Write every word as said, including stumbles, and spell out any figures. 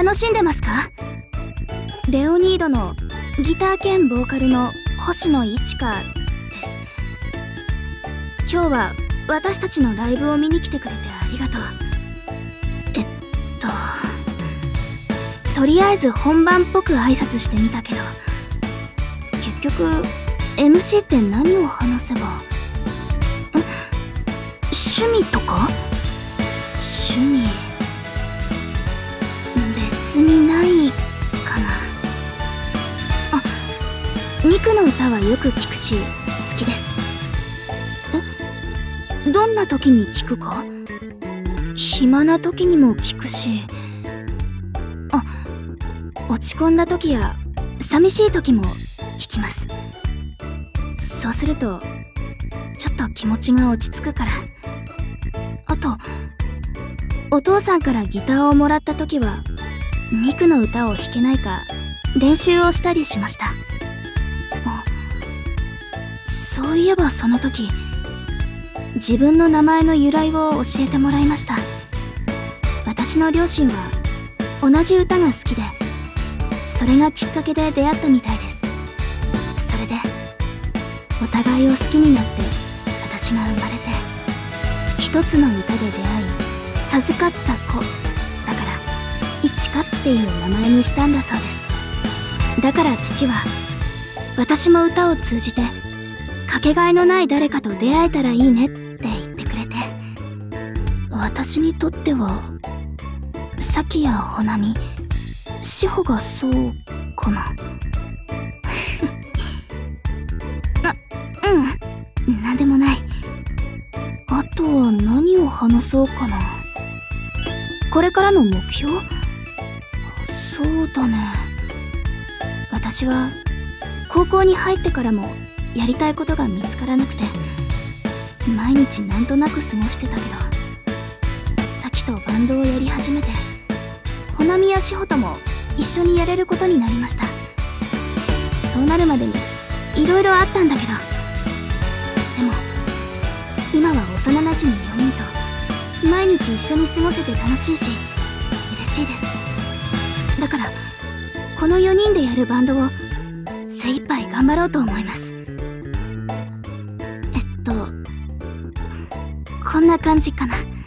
楽しんでますか？レオニードのギター兼ボーカルの星野一花です。今日は私たちのライブを見に来てくれてありがとう。えっととりあえず本番っぽく挨拶してみたけど、結局 エムシー って何を話せば？ん？趣味とか？趣味別にないかな。あ、ミクの歌はよく聞くし好きです。え？どんな時に聞くか？暇な時にも聞くし、あ、落ち込んだ時や寂しい時も聞きます。そうするとちょっと気持ちが落ち着くから。あとお父さんからギターをもらった時はミクの歌を弾けないか練習をしたりしました。あ、そういえばその時自分の名前の由来を教えてもらいました。私の両親は同じ歌が好きで、それがきっかけで出会ったみたいです。それでお互いを好きになって私が生まれて、一つの歌で出会い授かった子だからいちかっていう名前にしたんだそうです。だから父は私も歌を通じてかけがえのない誰かと出会えたらいいねって言ってくれて、私にとってはサキやホナミ、シホがそうかな。あ、うん、なんでもない。あとは何を話そうかな。これからの目標？そうだね。私は高校に入ってからもやりたいことが見つからなくて、毎日なんとなく過ごしてたけど、サキとバンドをやり始めて、ホナミやシホとも一緒にやれることになりました。そうなるまでにいろいろあったんだけど、でも今は幼なじみよにんと毎日一緒に過ごせて楽しいし嬉しいです。だからこのよにんでやるバンドを精一杯頑張ろうと思います。えっとこんな感じかな。